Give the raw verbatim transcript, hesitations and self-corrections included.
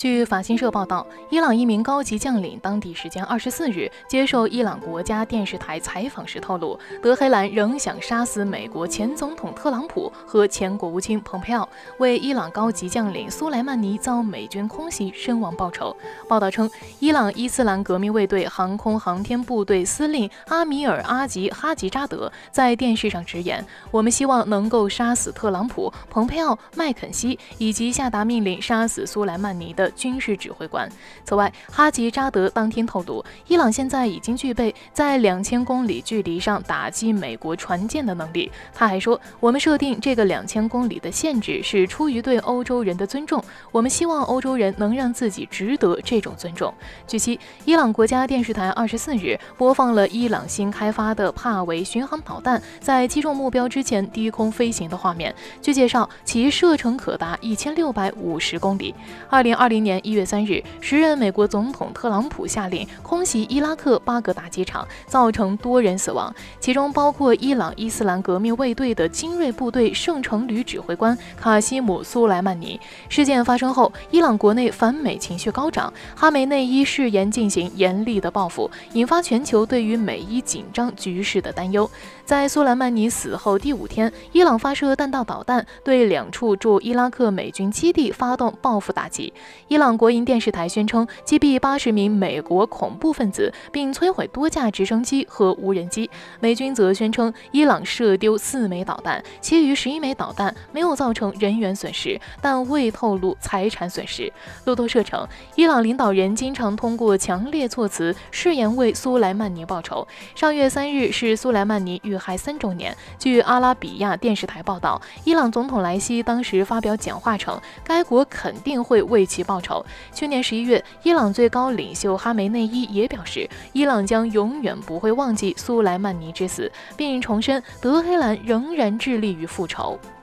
据法新社报道，伊朗一名高级将领当地时间二十四日接受伊朗国家电视台采访时透露，德黑兰仍想杀死美国前总统特朗普和前国务卿蓬佩奥，为伊朗高级将领苏莱曼尼遭美军空袭身亡报仇。报道称，伊朗伊斯兰革命卫队航空航天部队司令阿米尔阿吉哈吉扎德在电视上直言：“我们希望能够杀死特朗普、蓬佩奥、麦肯锡以及下达命令杀死苏莱曼尼的军事指挥官。”此外，哈吉扎德当天透露，伊朗现在已经具备在两千公里距离上打击美国船舰的能力。他还说：“我们设定这个两千公里的限制是出于对欧洲人的尊重，我们希望欧洲人能让自己值得这种尊重。”据悉，伊朗国家电视台二十四日播放了伊朗新开发的帕维巡航导弹在击中目标之前低空飞行的画面。据介绍，其射程可达一千六百五十公里。二零二零年一月三日，时任美国总统特朗普下令空袭伊拉克巴格达机场，造成多人死亡，其中包括伊朗伊斯兰革命卫队的精锐部队圣城旅指挥官卡西姆·苏莱曼尼。事件发生后，伊朗国内反美情绪高涨，哈梅内伊誓言进行严厉的报复，引发全球对于美伊紧张局势的担忧。在苏莱曼尼死后第五天，伊朗发射弹道导弹，对两处驻伊拉克美军基地发动报复打击。伊朗国营电视台宣称击毙八十名美国恐怖分子，并摧毁多架直升机和无人机。美军则宣称伊朗射丢四枚导弹，其余十一枚导弹没有造成人员损失，但未透露财产损失。路透社称，伊朗领导人经常通过强烈措辞誓言为苏莱曼尼报仇。上月三日是苏莱曼尼遇害三周年。据阿拉比亚电视台报道，伊朗总统莱西当时发表讲话称，该国肯定会为其报仇。去年十一月，伊朗最高领袖哈梅内伊也表示，伊朗将永远不会忘记苏莱曼尼之死，并重申德黑兰仍然致力于复仇。